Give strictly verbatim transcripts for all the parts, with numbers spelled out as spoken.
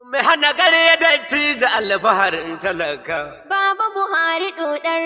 Mai hana gare dattijo alfaharin talaka. Baba Buhari dodar.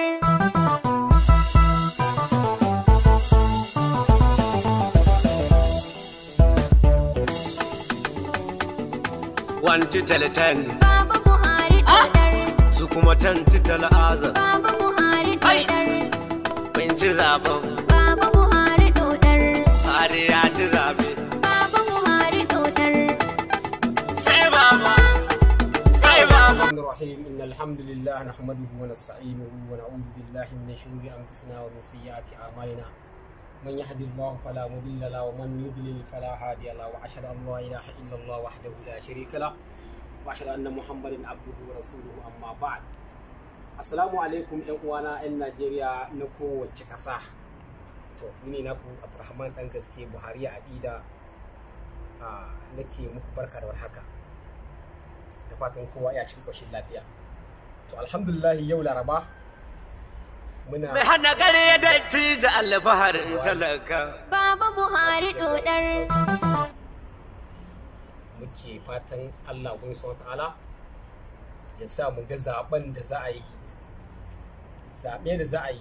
One to tell ten. Baba Buhari dodar. Su kuma ten to tell others. Baba Buhari dodar. Mun ci zaben. Baba Buhari dodar. Hari ya ci zabe. Baba Buhari dodar. Sai baba. Sai baba. الرحمن الرحيم إن الحمد لله نحمده ونستعينه ونعوذ بالله من شرور أنفسنا ومن سيئات أعمالنا من يهد الله فلا مضل له ومن يضلل فلا هادي له وأشهد أن لا إله إلا الله وحده لا شريك له وأشهد أن محمدا عبده ورسوله أما بعد السلام عليكم ƴan uwana ƴan Najeriya na kowace ƙasa. To ni ne naku Abdulrahman dan gaske Buhari a Aqida a nake muku barka da warhaka. Da fatan kowa ya cikin koshin lafiya. To alhamdulillah yau Laraba muna Mai hana gare dattijo alfaharin talaka. Baba Buhari dodar. muke fatan Allah ubangiji subhanahu wataala ya sa mu ga zaben da za a yi zabe da za a yi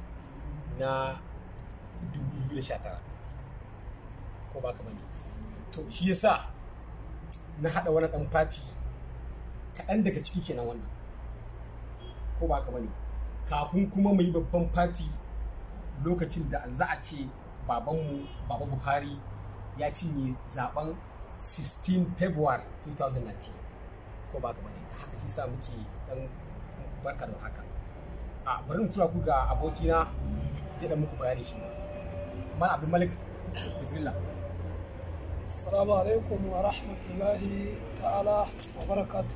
na dubu biyu da sha tara ko ba kamar to shi yasa na hada wani dan fati kaɗan daga ciki kenan wannan ko ba kamar kafin kuma mu yi babban fati lokacin da za a ce babanmu baba Buhari ya cinye zaben sixteen February twenty nineteen ko ba kamar da haka shi sa muke dan barka da haka a bari mu tura ku ga abokina ya dan muku bayani shi Mal Abdul Malik bismillah. Assalamu alaikum wa rahmatullahi ta'ala wa barakatuh.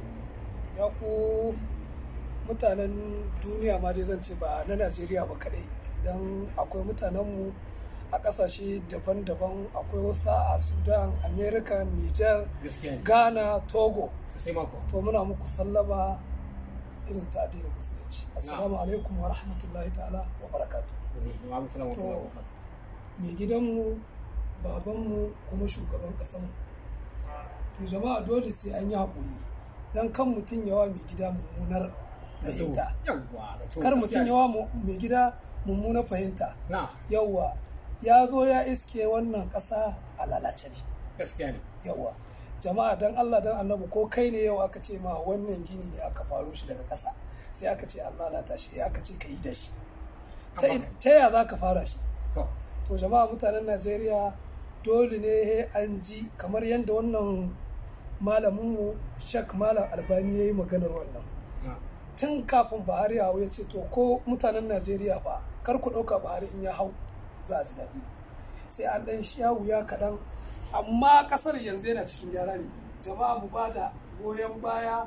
Ya ku mutanen duniya ma dai zan ce ba na Najeriya ba kadai, don akwai mutanenmu a ƙasashe daban-daban, akwai wasu a Sudan, America, Niger, Ghana, Togo. To muna muku sallama irin ta addinin musulunci. Assalamu alaikum wa rahmatullahi ta'ala wa barakatuh. To mai gidanmu, babanmu kuma shugaban ƙasarmu. To jama'a dole sai an yi haƙuri don kan mutum yawa mai gida mummunar fahimta. Kar mutum yawa mai gida mummunar fahimta. Yawwa ya zo ya iske wannan ƙasa a lalace ne. Gaskiya ne. Yawwa jama'a don Allah don Annabi ko kai ne yau aka ce ma wannan gini ne aka faro shi daga ƙasa sai aka ce Allah lalata shi aka ce ka yi da shi. Ta yaya za ka fara shi? To jama'a mutanen Najeriya dole ne an ji kamar yadda wannan malaminmu Sheikh Malam Albani ya yi maganar wannan. Tun kafin Buhari ya hau ya ce to ko mutanen Najeriya fa kar ku ɗauka Buhari in ya hau za a ji daɗi. Sai an ɗan sha wuya kaɗan amma ƙasar yanzu yana cikin gyara ne. Jama'a mu ba da goyon baya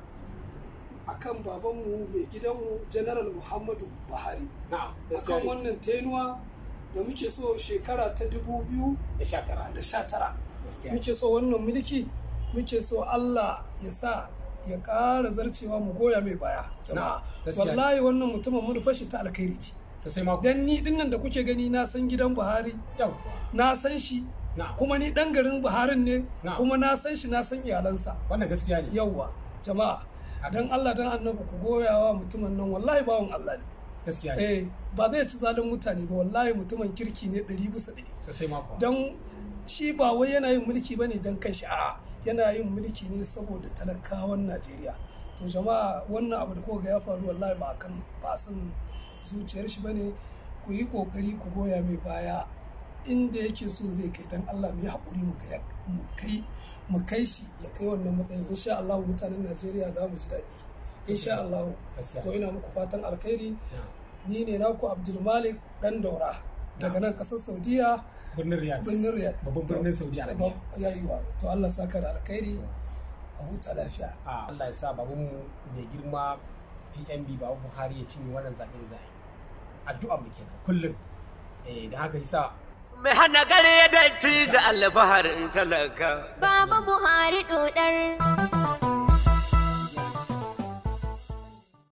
akan babanmu mai gidanmu General Muhammadu Buhari. Akan wannan tenuwa da muke so shekara ta dubu biyu da sha tara muke so wannan mulki muke so Allah ya sa ya ƙara zarcewa mu goya mai baya jama'a. Wallahi wannan mutumin mun fashi ta alkhairi ce dan ni dinnan da kuke gani na san gidan Buhari, na san shi kuma ni dan garin Buharin ne kuma na san shi na san iyalansa. Wannan gaskiya ne. Yawwa jama'a dan Allah dan Annabi ku goyawa mutumin nan, wallahi bawon Allah ne. Gaskiya ne. Eh ba zai ci zalin mutane ba, wallahi mutumin kirki ne ɗari bisa ɗari. Sosai ma kuwa. Dan shi ba wai yana yin mulki bane dan kanshi, a'a yana yin mulki ne saboda talakawan Najeriya. To jama'a wannan abu da kuka ga ya faru wallahi ba kan ba san zuciyar shi bane. Ku yi kokari ku goya mai baya inda yake so zai kai, dan Allah mu yi hakuri mu kai mu kai shi ya kai wannan matsayin. Insha Allah mutanen Najeriya za mu ji daɗi insha Allah. To ina muku fatan alkhairi. Ni ne naku Abdul Malik dan Daura daga nan kasar Saudiya, birnin Riyadh. Birnin Riyadh. Babban birnin Saudi Arabia. Yayiwa. To Allah saka da alkhairi. A huta lafiya. Allah ya sa babanmu mai girma P M B Baba Buhari ya cinye wannan zaɓe da zai. Addu'a mu kenan kullum. Eh da haka yasa Mai hana gare dattijo alfaharin talaka. Baba Buhari dodar.